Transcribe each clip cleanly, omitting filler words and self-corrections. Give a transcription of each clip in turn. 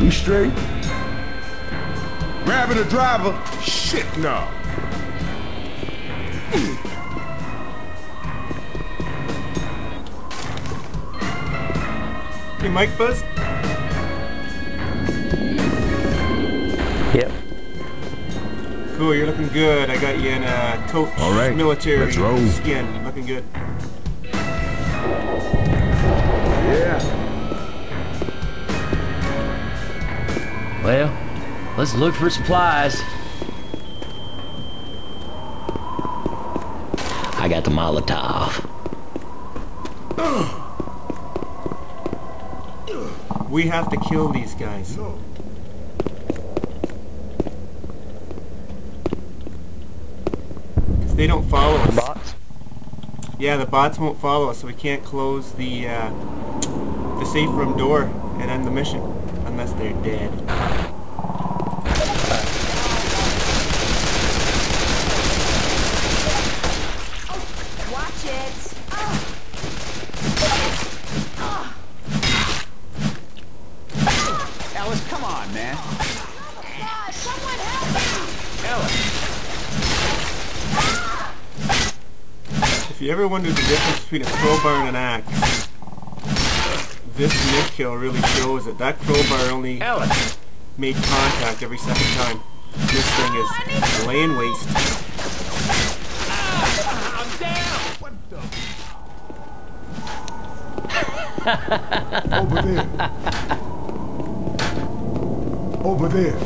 You straight? Grabbing the driver? Shit, no. Hey, mic buzz? Yep. Cool, you're looking good. I got you in a coach military let's roll. skin. Looking good. Yeah. Well, let's look for supplies. I got the Molotov. We have to kill these guys. Because they don't follow us. Bots? Yeah, the bots won't follow us, so we can't close the safe room door and end the mission. Unless they're dead. Watch it. Ellis, come on, man. Oh my God, someone help me! Ellis. If you ever wondered the difference between a crowbar and an axe, this Nick kill really shows it. That crowbar only Ellis. made contact every second time. This thing is laying waste. I'm down. What the? Over there. Over there.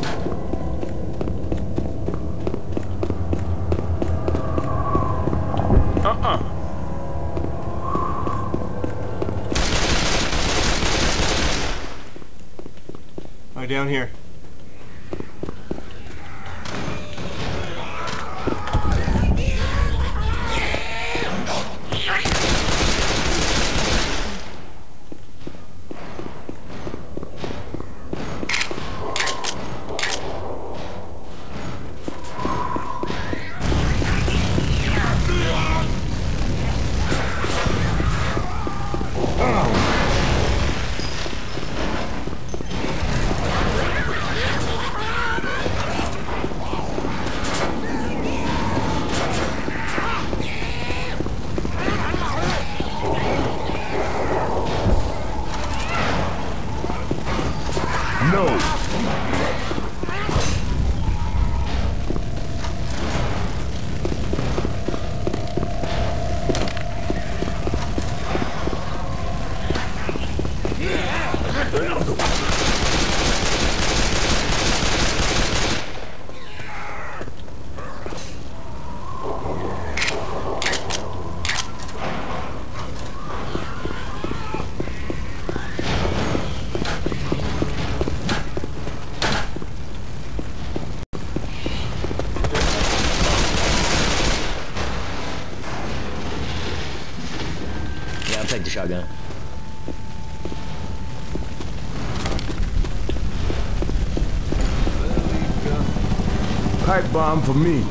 Oh, down here. No. Yeah, I'll take the shotgun. Pipe bomb for me.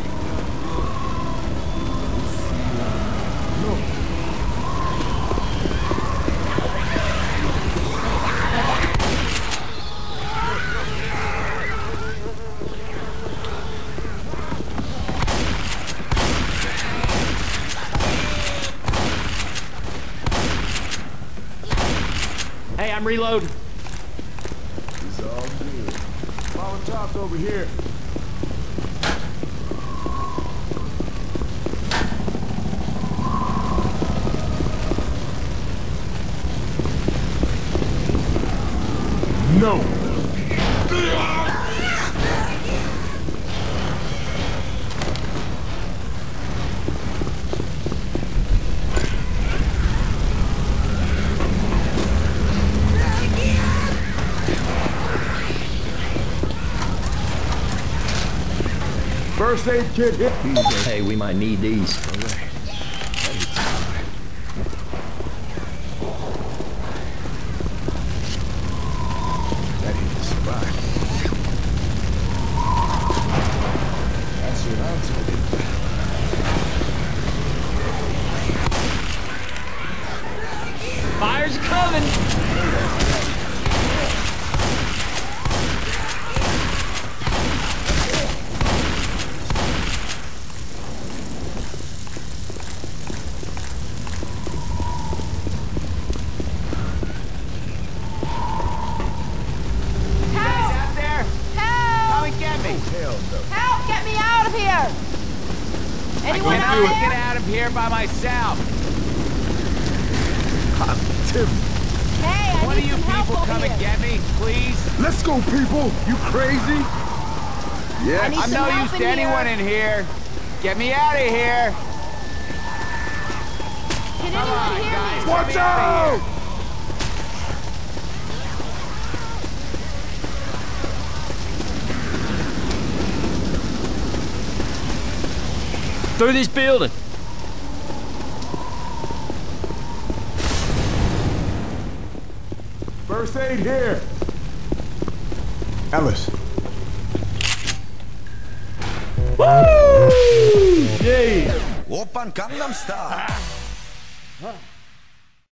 Hey, I'm reloading. It's all good. Molotov's over here. No. First aid kit hit. Hey, we might need these. All right. That ain't the spot. That's what I'm talking about. Fire's coming! Hell no. Help! Get me out of here! Anyone can't out do it. Get there? out of here by myself. Tim, Hey, I One of need you some help people over come here. and get me, please. let's go, people. You crazy? I Yeah. need I'm some no help use in to anyone here. in here. Get me out of here. Can Come anyone on, hear guys. me? Get Watch me out out! of here. Through this building. First aid here. Ellis. Oppan Gangnam Style.